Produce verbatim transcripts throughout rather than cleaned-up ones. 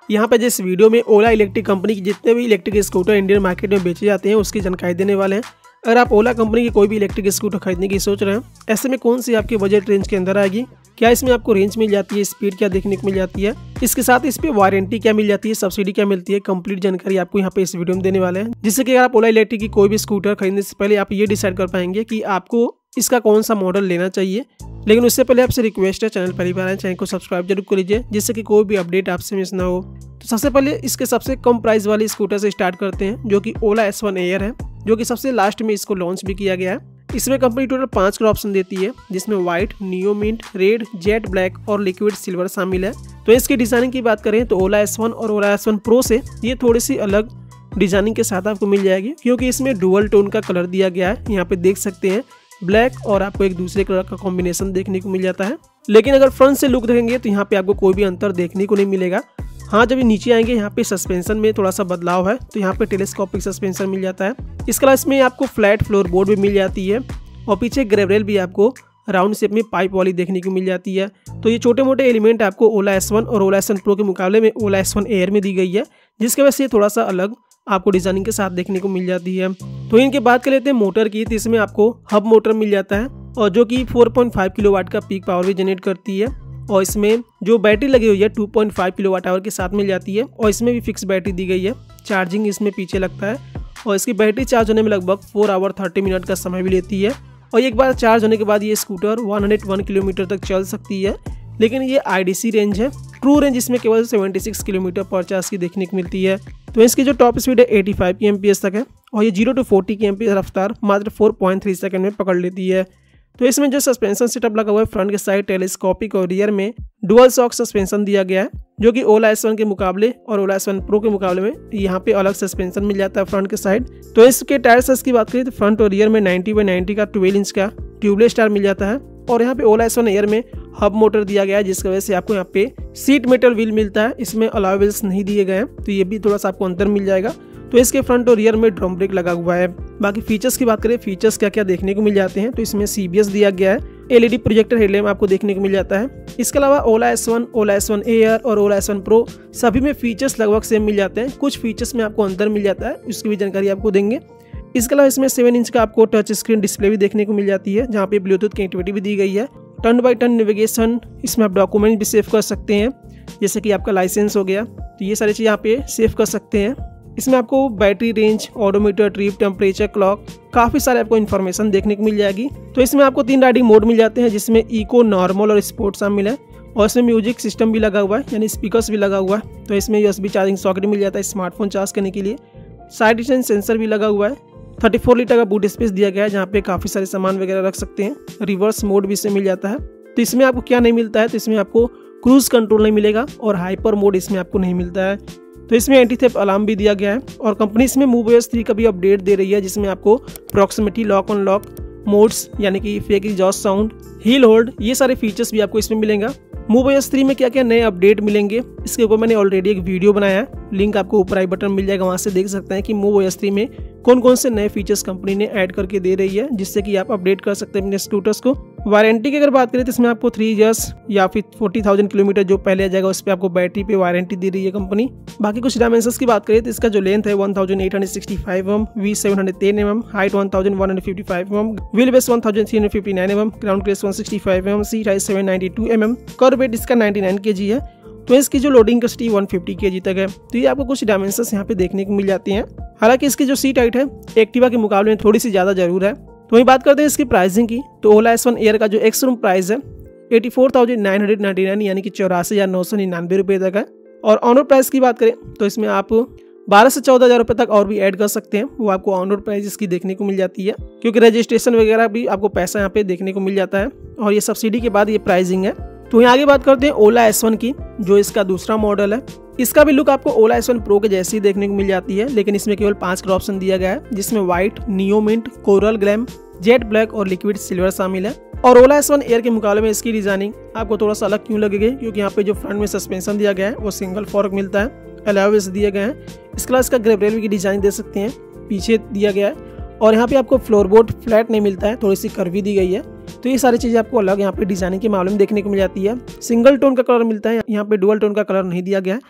यहाँ पे जिस वीडियो में ओला इलेक्ट्रिक कंपनी की जितने भी इलेक्ट्रिक स्कूटर इंडियन मार्केट में बेचे जाते हैं उसकी जानकारी देने वाले हैं। अगर आप ओला कंपनी की कोई भी इलेक्ट्रिक स्कूटर खरीदने की सोच रहे हैं, ऐसे में कौन सी आपके बजट रेंज के अंदर आएगी, क्या इसमें आपको रेंज मिल जाती है, स्पीड क्या देखने को मिल जाती है, इसके साथ इस पे वारंटी क्या मिल जाती है, सब्सिडी क्या मिलती है, कंप्लीट जानकारी आपको यहाँ पे इस वीडियो में देने वाले हैं। जिससे कि अगर आप ओला इलेक्ट्रिक की कोई भी स्कूटर खरीदने से पहले आप ये डिसाइड कर पाएंगे कि आपको इसका कौन सा मॉडल लेना चाहिए। लेकिन उससे पहले आपसे रिक्वेस्ट है, चैनल पहली बार आए चैनल को सब्सक्राइब जरूर कर लीजिए, जिससे कि कोई भी अपडेट आपसे मिस ना हो। तो सबसे पहले इसके सबसे कम प्राइस वाली स्कूटर से स्टार्ट करते हैं, जो कि ओला एस वन एयर है, जो कि सबसे लास्ट में इसको लॉन्च भी किया गया है। इसमें कंपनी टोटल पांच कलर ऑप्शन देती है, जिसमें white, neo mint, red, jet black और लिक्विड सिल्वर शामिल है। तो इसकी डिजाइनिंग की बात करें तो ओला एस वन और ओला एस वन प्रो से ये थोड़ी सी अलग डिजाइनिंग के साथ आपको मिल जाएगी, क्योंकि इसमें डुअल टोन का कलर दिया गया है। यहाँ पे देख सकते हैं ब्लैक और आपको एक दूसरे कलर का कॉम्बिनेशन देखने को मिल जाता है। लेकिन अगर फ्रंट से लुक देखेंगे तो यहाँ पे आपको कोई भी अंतर देखने को नहीं मिलेगा। हाँ, जब ये नीचे आएंगे यहाँ पे सस्पेंशन में थोड़ा सा बदलाव है, तो यहाँ पे टेलीस्कोपिक सस्पेंशन मिल जाता है। इसके अलावा इसमें आपको फ्लैट फ्लोर बोर्ड भी मिल जाती है और पीछे ग्रेवरेल भी आपको राउंड शेप में पाइप वाली देखने को मिल जाती है। तो ये छोटे मोटे एलिमेंट आपको ओला एस वन और ओला एस वन प्रो के मुकाबले में ओला एस वन एयर में दी गई है, जिसकी वजह से थोड़ा सा अलग आपको डिजाइनिंग के साथ देखने को मिल जाती है। तो इनके बात कर लेते हैं मोटर की, तो इसमें आपको हब मोटर मिल जाता है और जो कि फोर पॉइंट फाइव किलोवाट का पीक पावर भी जनरेट करती है। और इसमें जो बैटरी लगी हुई है two point five kilowatt hour के साथ मिल जाती है और इसमें भी फिक्स बैटरी दी गई है। चार्जिंग इसमें पीछे लगता है और इसकी बैटरी चार्ज होने में लगभग फोर आवर थर्टी मिनट का समय भी लेती है। और एक बार चार्ज होने के बाद ये scooter one O one kilometre तक चल सकती है। लेकिन ये आई डी सी रेंज है, ट्रू रेंज इसमें केवल सेवेंटी सिक्स किलोमीटर पर चार्ज की देखने को मिलती है। तो इसकी जो टॉप स्पीड है eighty five K M P S तक है और ये zero to forty K M P S रफ्तार मात्र फोर पॉइंट थ्री सेकंड में पकड़ लेती है। तो इसमें जो सस्पेंशन सेटअप लगा हुआ है, फ्रंट के साइड टेलीस्कोपिक और रियर में डुअल शॉक सस्पेंशन दिया गया है, जो कि ओला एस वन के मुकाबले और ओला एस वन प्रो के मुकाबले में यहाँ पे अलग सस्पेंशन मिल जाता है फ्रंट के साइड। तो इसके टायर साइज की बात करें तो फ्रंट और रियर में नाइंटी बाई नाइंटी का ट्वेल्व इंच का ट्यूबलेस टायर मिल जाता है और यहाँ पे ओला एस वन एयर में हब मोटर दिया गया है, जिसकी वजह से आपको यहाँ पे सीट मेटल व्हील मिलता है। इसमें अलॉय व्हील्स नहीं दिए गए हैं, तो ये भी थोड़ा सा आपको अंतर मिल जाएगा। तो इसके फ्रंट और रियर में ड्रम ब्रेक लगा हुआ है। बाकी फीचर्स की बात करें, फीचर्स क्या क्या देखने को मिल जाते हैं, तो इसमें सी बी एस दिया गया है, L E D projector headlamp आपको देखने को मिल जाता है। इसके अलावा Ola S one, Ola S one Air और ओला एस वन प्रो सभी में फीचर्स लगभग सेम मिल जाते हैं। कुछ फीचर्स में आपको अंतर मिल जाता है, उसकी भी जानकारी आपको देंगे। इसके अलावा इसमें सेवन इंच का आपको टच स्क्रीन डिस्प्ले भी देखने को मिल जाती है, जहाँ पे ब्लूटूथ कनेक्टिविटी भी दी गई है। टर्न बाई टर्न नेविगेशन, इसमें आप डॉक्यूमेंट भी सेव कर सकते हैं, जैसे कि आपका लाइसेंस हो गया, तो ये सारी चीज़ यहाँ पे सेव कर सकते हैं। इसमें आपको battery range, odometer, trip, temperature, clock, काफ़ी सारे आपको इन्फॉर्मेशन देखने को मिल जाएगी। तो इसमें आपको तीन राइडिंग मोड मिल जाते हैं, जिसमें इको, नॉर्मल और स्पोर्ट शामिल है और इसमें म्यूजिक सिस्टम भी लगा हुआ है, यानी स्पीकर्स भी लगा हुआ है। तो इसमें U S B charging socket मिल जाता है स्मार्टफोन चार्ज करने के लिए। साइड डिस्टेंस सेंसर भी लगा हुआ है। थर्टी फोर लीटर का बूट स्पेस दिया गया है, जहाँ पे काफ़ी सारे सामान वगैरह रख सकते हैं। रिवर्स मोड भी इसमें मिल जाता है। तो इसमें आपको क्या नहीं मिलता है, तो इसमें आपको क्रूज कंट्रोल नहीं मिलेगा और हाइपर मोड इसमें आपको नहीं मिलता है। तो इसमें एंटी थेफ्ट अलार्म भी दिया गया है और कंपनी इसमें मूव ओ एस थ्री का भी अपडेट दे रही है, जिसमें आपको proximity lock on lock modes, यानी कि fake exhaust sound, hill hold, ये सारे फीचर्स भी आपको इसमें मिलेंगे। मूव ओ एस थ्री में क्या क्या नए अपडेट मिलेंगे, इसके ऊपर मैंने ऑलरेडी एक वीडियो बनाया है, लिंक आपको ऊपर आई बटन मिल जाएगा, वहाँ से देख सकते हैं कि मूव ओ एस थ्री में कौन कौन से नए फीचर्स कंपनी ने ऐड करके दे रही है, जिससे कि आप अपडेट कर सकते हैं अपने स्कूटर्स को। वारंटी की अगर बात करें तो इसमें आपको थ्री इयर्स या फिर फोर्टी थाउजेंड किलोमीटर जो पहले आ जाएगा, उस पर आपको बैटरी पे वारंटी दे रही है कंपनी। बाकी कुछ डायमेंशंस की बात करें तो इसका जो लेंथ है one thousand eight hundred sixty five M M, V seven hundred ten M M, height one thousand one hundred fifty five M M, wheel base one thousand three hundred fifty nine M M, ground clearance one sixty five M M, seat height seven ninety two M M, curve weight इसका ninety nine K G है। तो इसकी जो loading capacity one fifty के जी तक है। तो ये आपको कुछ डायमेंशंस यहाँ पे देखने को मिल जाती हैं। हालांकि इसकी जो सीट हाइट है एक्टिवा के मुकाबले में थोड़ी सी ज़्यादा जरूर है। तो वही बात करते हैं इसकी प्राइसिंग की, तो ओला एस वन एयर का जो एक्स रूम प्राइस है eighty four thousand nine hundred ninety nine यानी कि चौरासी हज़ार नौ सौ निन्यानवे रुपये तक है। और ऑन रोड प्राइस की बात करें तो इसमें आप बारह से चौदह हज़ार रुपये तक और भी ऐड कर सकते हैं, वो आपको ऑन रोड प्राइस इसकी देखने को मिल जाती है, क्योंकि रजिस्ट्रेशन वगैरह भी आपको पैसा यहाँ पे देखने को मिल जाता है और ये सब्सिडी के बाद ये प्राइसिंग है। तो यहाँ आगे बात करते हैं ओला एस वन की, जो इसका दूसरा मॉडल है। इसका भी लुक आपको ओला एस वन प्रो के जैसी देखने को मिल जाती है, लेकिन इसमें केवल पांच कलर ऑप्शन दिया गया है, जिसमें white, neo mint, coral glam, jet black और लिक्विड सिल्वर शामिल है। और ओला एस वन एयर के मुकाबले में इसकी डिजाइनिंग आपको थोड़ा सा अलग क्यों लगेगी, क्योंकि यहाँ पे जो फ्रंट में सस्पेंशन दिया गया है वो सिंगल फॉर्क मिलता है, अलॉयज दिए गए हैं। इसके अलावा इसका ग्रेवरेल की डिजाइन दे सकते हैं, पीछे दिया गया है। और यहाँ पे आपको फ्लोरबोर्ड फ्लैट नहीं मिलता है, थोड़ी सी कर्वी दी गई है। तो ये सारी चीज़ें आपको अलग यहाँ पे डिजाइनिंग के मामले में देखने को मिल जाती है। सिंगल टोन का कलर मिलता है, यहाँ पे डुअल टोन का कलर नहीं दिया गया है।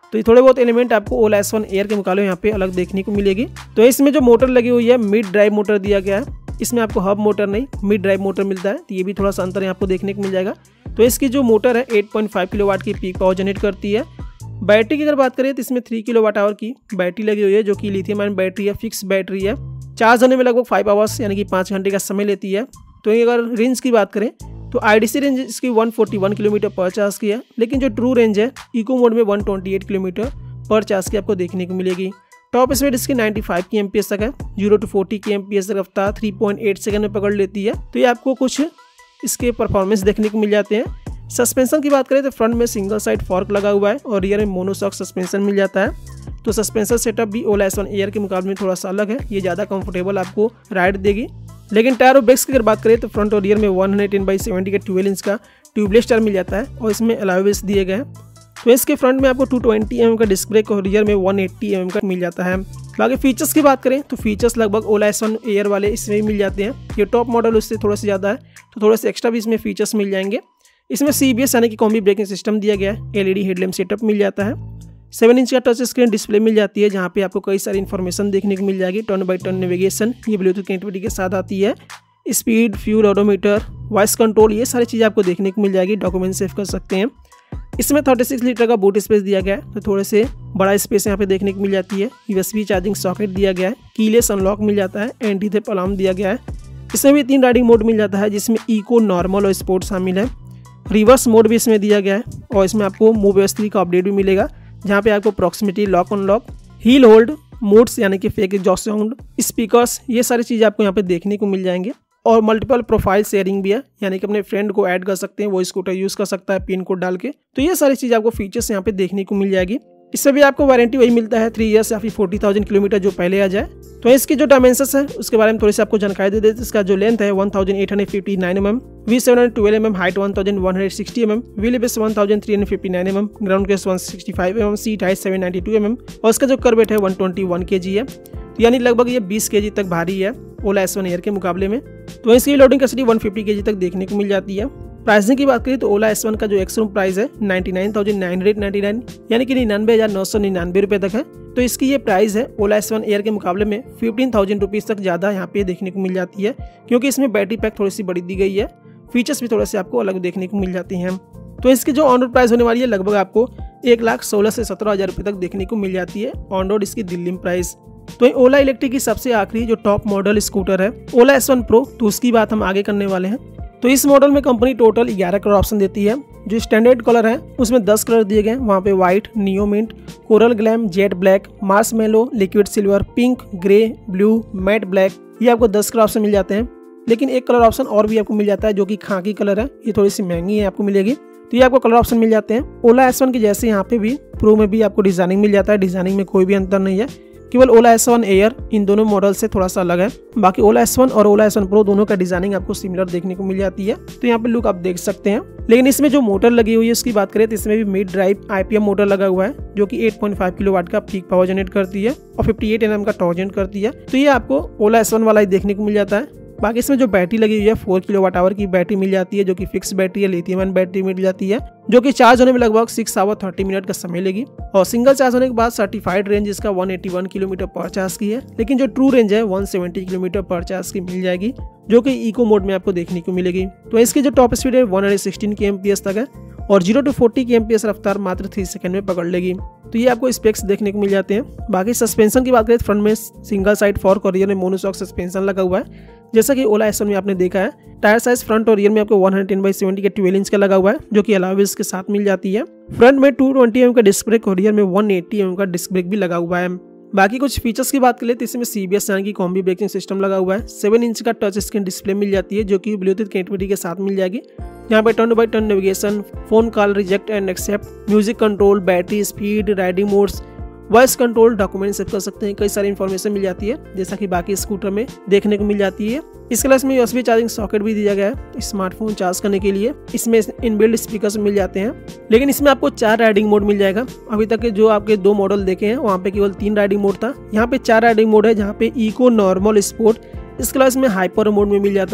तो ये थोड़े बहुत एलिमेंट आपको ओला एस वन एयर के मुकाबले यहाँ पे अलग देखने को मिलेगी। तो इसमें जो मोटर लगी हुई है मिड ड्राइव मोटर दिया गया है, इसमें आपको हब मोटर नहीं मिड ड्राइव मोटर मिलता है, तो ये भी थोड़ा सा अंतर यहाँ आपको देखने को मिल जाएगा। तो इसकी जो मोटर है आठ पॉइंट पाँच किलोवाट की पीक पावर जनरेट करती है। बैटरी की अगर बात करें तो इसमें तीन किलोवाट आवर की बैटरी लगी हुई है, जो कि लिथियम आयन बैटरी है, फिक्स बैटरी है। चार्ज होने में लगभग फाइव आवर्स यानी कि पाँच घंटे का समय लेती है। तो ये अगर रेंज की बात करें तो आईडीसी रेंज इसकी एक सौ इकतालीस किलोमीटर पर चार्ज की है, लेकिन जो ट्रू रेंज है इको मोड में एक सौ अट्ठाईस किलोमीटर पर चार्ज की आपको देखने को मिलेगी। टॉप स्पीड इसकी पचानवे की एमपीएस तक है, जीरो टू फोर्टी की एमपीएस तक रफ्तार तीन पॉइंट आठ सेकंड में पकड़ लेती है। तो ये आपको कुछ इसके परफॉर्मेंस देखने को मिल जाते हैं। सस्पेंशन की बात करें तो फ्रंट में सिंगल साइड फॉर्क लगा हुआ है और रियर में मोनोशॉक सस्पेंशन मिल जाता है। तो सस्पेंशन सेटअप भी ओला एस वन एयर के मुकाबले में थोड़ा सा अलग है, ये ज़्यादा कंफर्टेबल आपको राइड देगी। लेकिन टायर और ब्रेक्स की अगर बात करें तो फ्रंट और रियर में one hundred ten by seventy का ट्वेल्व इंच का ट्यूबलेस टायर मिल जाता है और इसमें अलॉय व्हील्स दिए गए हैं। तो इसके फ्रंट में आपको टू ट्वेंटी एम एम का डिस्क ब्रेक और रियर में वन एट्टी एम एम का मिल जाता है। बाकी फीचर्स की बात करें तो फीचर्स लगभग ओला एस वन एयर वाले इसमें ही मिल जाते हैं। ये टॉप मॉडल उससे थोड़ा सा ज़्यादा है, तो थोड़े से एक्स्ट्रा भी इसमें फीचर्स मिल जाएंगे। इसमें सी बी एस यानी कि कॉम्बी ब्रेकिंग सिस्टम दिया गया है, एलईडी हेडलैम्प सेटअप मिल जाता है, सेवन इंच का टच स्क्रीन डिस्प्ले मिल जाती है जहाँ पे आपको कई सारी इन्फॉर्मेशन देखने को मिल जाएगी। टर्न बाई टर्न नेविगेशन ये ब्लूटूथ कनेक्टिविटी के साथ आती है, speed, fuel, odometer, voice control, ये सारी चीज़ें आपको देखने को मिल जाएगी। डॉक्यूमेंट सेव कर सकते हैं। इसमें छत्तीस लीटर का बूट स्पेस दिया गया है, तो थोड़े से बड़ा स्पेस यहाँ पे देखने को मिल जाती है। यूएसबी चार्जिंग सॉकेट दिया गया है, कीलेस अनलॉक मिल जाता है, एंटी थेफ्ट अलार्म दिया गया है। इसमें भी तीन राइडिंग मोड मिल जाता है, जिसमें इको, नॉर्मल और स्पोर्ट शामिल है। रिवर्स मोड भी इसमें दिया गया है और इसमें आपको मूव एस थ्री का अपडेट भी मिलेगा, जहाँ पे आपको proximity, lock unlock, heel hold modes यानी कि फेक एग्जॉस्ट साउंड, स्पीकर्स, ये सारी चीज़ें आपको यहाँ पे देखने को मिल जाएंगे। और मल्टीपल प्रोफाइल शेयरिंग भी है, यानी कि अपने फ्रेंड को ऐड कर सकते हैं, वो स्कूटर यूज़ कर सकता है पिन कोड डाल के। तो ये सारी चीज़ आपको फीचर्स यहाँ पे देखने को मिल जाएगी। इससे भी आपको वारंटी वही मिलता है थ्री इयर्स या फिर फोर्टी थाउजेंड किलोमीटर जो पहले आ जाए। तो इसकी जो डायमेंशंस है उसके बारे में थोड़ी सी आपको जानकारी दे देते। इसका जो लेंथ है one thousand eight hundred fifty nine M M, V seven hundred twelve M M, height one thousand one hundred sixty M M, wheel base one thousand three hundred fifty nine M M, ground clearance one sixty five M M, seat height seven ninety two M M और इसका जो कर wait है one twenty one के G है, तो यानी लगभग ये बीस के जी तक भारी है ओला एस वन एयर के मुकाबले में। तो इसकी लोडिंग कैपेसिटी वन फिफ्टी के जी तक देखने को मिल जाती है। प्राइसिंग की बात करें तो ओला एस वन का जो एक्स-रूम प्राइस है ninety nine thousand nine hundred ninety nine यानी कि निन्यानवे हज़ार नौ सौ निन्यानवे रुपये तक है। तो इसकी ये प्राइस है ओला एस वन एयर के मुकाबले में फिफ्टीन थाउजेंड रुपीज़ तक ज़्यादा यहाँ पे देखने को मिल जाती है, क्योंकि इसमें बैटरी पैक थोड़ी सी बड़ी दी गई है, फीचर्स भी थोड़े से आपको अलग देखने को मिल जाती हैं। तो इसकी जो ऑन रोड प्राइस होने वाली है लगभग आपको एक लाख सोलह से सत्रह हज़ार रुपये तक देखने को मिल जाती है ऑन रोड इसकी दिल्ली में प्राइस। तो ओला इलेक्ट्रिक की सबसे आखिरी जो टॉप मॉडल स्कूटर है ओला एस वन प्रो, तो उसकी बात हम आगे करने वाले हैं। तो इस मॉडल में कंपनी टोटल ग्यारह कलर ऑप्शन देती है। जो स्टैंडर्ड कलर है उसमें दस कलर दिए गए हैं, वहाँ पे white, neo mint, coral glam, jet black, marshmallow, liquid silver, pink, grey, blue, matte black, ये आपको दस कलर ऑप्शन मिल जाते हैं। लेकिन एक कलर ऑप्शन और भी आपको मिल जाता है जो कि खाकी कलर है, ये थोड़ी सी महंगी है आपको मिलेगी। तो ये आपको कलर ऑप्शन मिल जाते हैं। ओला एस वन के जैसे यहाँ पे भी प्रो में भी आपको डिजाइनिंग मिल जाता है, डिजाइनिंग में कोई भी अंतर नहीं है, केवल ओला एस वन एयर इन दोनों मॉडल से थोड़ा सा अलग है। बाकी ओला एस वन और ओला एस वन प्रो दोनों का डिजाइनिंग आपको सिमिलर देखने को मिल जाती है। तो यहाँ पे लुक आप देख सकते हैं। लेकिन इसमें जो मोटर लगी हुई है उसकी बात करें तो इसमें भी मिड ड्राइव आईपीएम मोटर लगा हुआ है, जो कि एट पॉइंट फाइव किलोवाट का पीक पावर जनरेट करती है और फिफ्टी एट एनएम का टॉर्क जनरेट करती है। तो ये आपको ओला एस वन वाला ही देखने को मिल जाता है। बाकी इसमें जो बैटरी लगी हुई है फोर किलोवाट आवर की बैटरी मिल जाती है, जो कि फिक्स बैटरी है, लिथियम आयन बैटरी मिल जाती है, जो कि चार्ज होने में लगभग सिक्स आवर थर्टी मिनट का समय लेगी। और सिंगल चार्ज होने के बाद सर्टिफाइड रेंज इसका वन एटी वन किलोमीटर पर चार्ज की है, लेकिन जो ट्रू रेंज है वन सेवेंटी किलोमीटर पर चार्ज की मिल जाएगी, जो कि इको मोड में आपको देखने को मिलेगी। तो इसकी जो टॉप स्पीड है one hundred sixteen K MPS तक है और जीरो टू फोर्टी की एमपीएस रफ्तार मात्र थ्री सेकंड में पकड़ लेगी। तो ये आपको स्पेक्स देखने को मिल जाते हैं। बाकी सस्पेंशन की बात करें तो फ्रंट में सिंगल साइड फॉर्क और रियर में मोनोशॉक सस्पेंशन लगा हुआ है, जैसा कि ओला एस वन में आपने देखा है। टायर साइज फ्रंट और रियर में आपको one hundred ten by seventy का ट्वेल्व इंच का लगा हुआ है, जो कि अलॉय व्हील्स के साथ मिल जाती है। फ्रंट में टू ट्वेंटी एम का डिस्क ब्रेक और रियर में वन एटी एम का डिस्क ब्रेक भी लगा हुआ है। बाकी कुछ फीचर्स की बात करें तो इसमें सीबीएस यानी कि कॉम्बी ब्रेकिंग सिस्टम लगा हुआ है। सेवन इंच का टच स्क्रीन डिस्प्ले मिल जाती है, जो कि ब्लूटूथ कनेक्टिविटी के साथ मिल जाएगी। यहाँ पे turn by turn navigation, phone call reject and accept, music control, battery speed, riding modes, voice control, document save कर सकते हैं, कई सारी इन्फॉर्मेशन मिल जाती है, जैसा कि बाकी स्कूटर में देखने को मिल जाती है। इसके अलावा इसमें यूएसबी चार्जिंग सॉकेट भी दिया गया है स्मार्टफोन चार्ज करने के लिए। इसमें इनबिल्ट स्पीकर्स मिल जाते हैं, लेकिन इसमें आपको चार राइडिंग मोड मिल जाएगा। अभी तक के जो आपके दो मॉडल देखे हैं वहाँ पे केवल तीन राइडिंग मोड था, यहाँ पे चार राइडिंग मोड है, जहाँ पे इको, नॉर्मल, स्पोर्ट। इसके अलावा इसमें हाइपर मोड में मिल जाता है,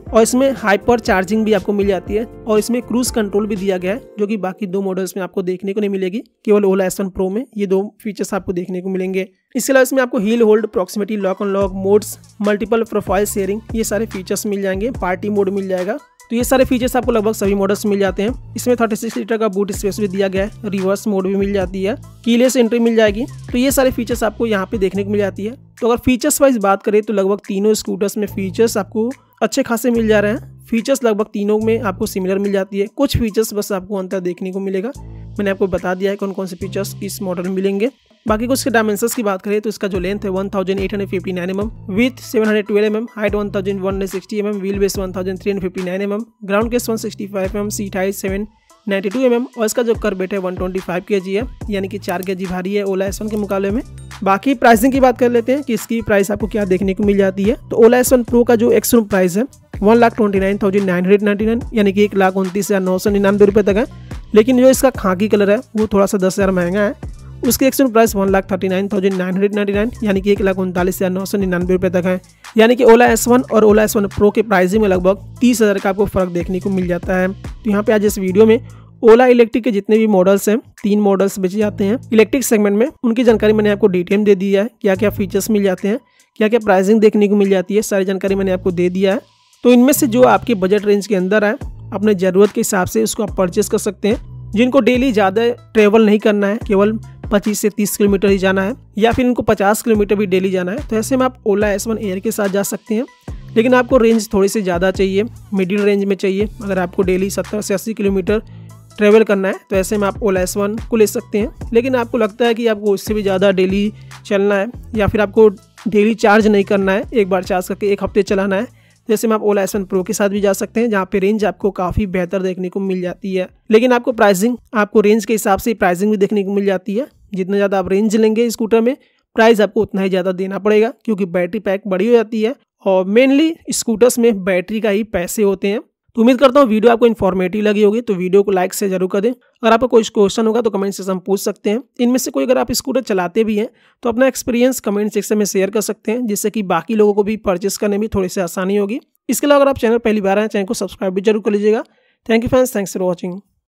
और इसमें हाइपर चार्जिंग भी आपको मिल जाती है और इसमें क्रूज कंट्रोल भी दिया गया है, जो कि बाकी दो मॉडल्स में आपको देखने को नहीं मिलेगी। केवल ओला एस वन प्रो में ये दो फीचर्स आपको देखने को मिलेंगे। इसके अलावा इसमें आपको hill hold, proximity, lock on lock, modes, multiple profile sharing, ये सारे फीचर्स मिल जाएंगे। पार्टी मोड मिल जाएगा। तो ये सारे फीचर्स आपको लगभग सभी मॉडल्स में मिल जाते हैं। इसमें छत्तीस लीटर का बूट स्पेस भी दिया गया है, रिवर्स मोड भी मिल जाती है, कीलेस एंट्री मिल जाएगी। तो ये सारे फीचर्स आपको यहाँ पे देखने को मिल जाती है। तो अगर फीचर्स वाइज बात करें तो लगभग तीनों स्कूटर्स में फीचर्स आपको अच्छे खासे मिल जा रहे हैं। फीचर्स लगभग तीनों में आपको सिमिलर मिल जाती है, कुछ फीचर्स बस आपको अंतर देखने को मिलेगा। मैंने आपको बता दिया है कौन कौन से फीचर्स किस मॉडल में मिलेंगे। बाकी कुछ के डायमेंशंस की बात करें तो इसका जो लेंथ है one thousand eight hundred fifty nine M M, with seven hundred twelve M M, height one thousand one hundred sixty M M, wheel base one thousand three hundred fifty nine M M, ground case one sixty five M M, seat height seven ninety two M M और इसका जो corvette है one twenty five KG है, यानी कि चार KG भारी है ओला एस वन के मुकाबले में। बाकी प्राइसिंग की बात कर लेते हैं कि इसकी प्राइस आपको क्या देखने को मिल जाती है। तो ओला एस वन प्रो का जो एक्स प्राइस है one lakh twenty nine thousand nine hundred ninety nine, यानी कि एक लाख उनतीस हज़ार नौ सौ निन्यानवे रुपये तक है। लेकिन जो इसका खाकी कलर है वो थोड़ा सा दस हज़ार महंगा है, उसकी exchange price one lakh thirty nine thousand nine hundred ninety nine, यानी कि एक लाख उनतालीस हज़ार नौ सौ निन्यानवे रुपये तक है। यानी कि ओला एस वन और ओला एस वन प्रो के प्राइसिंग में लगभग तीस हज़ार का आपको फर्क देखने को मिल जाता है। तो यहाँ पे आज इस वीडियो में ओला इलेक्ट्रिक के जितने भी मॉडल्स हैं, तीन मॉडल्स बेचे जाते हैं इलेक्ट्रिक सेगमेंट में, उनकी जानकारी मैंने आपको डिटेल दे दी है। क्या क्या फीचर्स मिल जाते हैं, क्या क्या प्राइसिंग देखने को मिल जाती है, सारी जानकारी मैंने आपको दे दिया है। तो इनमें से जो आपके बजट रेंज के अंदर है, अपने ज़रूरत के हिसाब से उसको आप परचेस कर सकते हैं। जिनको डेली ज़्यादा ट्रेवल नहीं करना है, केवल पच्चीस से तीस किलोमीटर ही जाना है, या फिर इनको पचास किलोमीटर भी डेली जाना है, तो ऐसे में आप ओला एस वन एयर के साथ जा सकते हैं। लेकिन आपको रेंज थोड़ी सी ज़्यादा चाहिए, मिडिल रेंज में चाहिए, अगर आपको डेली सत्तर से अस्सी किलोमीटर ट्रेवल करना है तो ऐसे में आप ओला एस वन को ले सकते हैं। लेकिन आपको लगता है कि आपको उससे भी ज़्यादा डेली चलना है, या फिर आपको डेली चार्ज नहीं करना है, एक बार चार्ज करके एक हफ्ते चलाना है, जैसे में आप ओला एस वन प्रो के साथ भी जा सकते हैं, जहाँ पे रेंज आपको काफ़ी बेहतर देखने को मिल जाती है। लेकिन आपको प्राइसिंग, आपको रेंज के हिसाब से प्राइसिंग भी देखने को मिल जाती है। जितना ज़्यादा आप रेंज लेंगे स्कूटर में, प्राइस आपको उतना ही ज़्यादा देना पड़ेगा, क्योंकि बैटरी पैक बड़ी हो जाती है और मेनली स्कूटर्स में बैटरी का ही पैसे होते हैं। तो उम्मीद करता हूँ वीडियो आपको इन्फॉर्मेटिव लगी होगी, तो वीडियो को लाइक से जरूर कर दें। अगर आपका कोई क्वेश्चन होगा तो कमेंट सेक्शन में पूछ सकते हैं। इनमें से कोई अगर आप स्कूटर चलाते भी हैं तो अपना एक्सपीरियंस कमेंट सेक्शन में शेयर कर सकते हैं, जिससे कि बाकी लोगों को भी परचेस करने में थोड़ी सी आसानी होगी। इसके अलावा अगर आप चैनल पहली बार आए, चैनल को सब्सक्राइब भी जरूर कर लीजिएगा। Thank you friends, thanks for watching.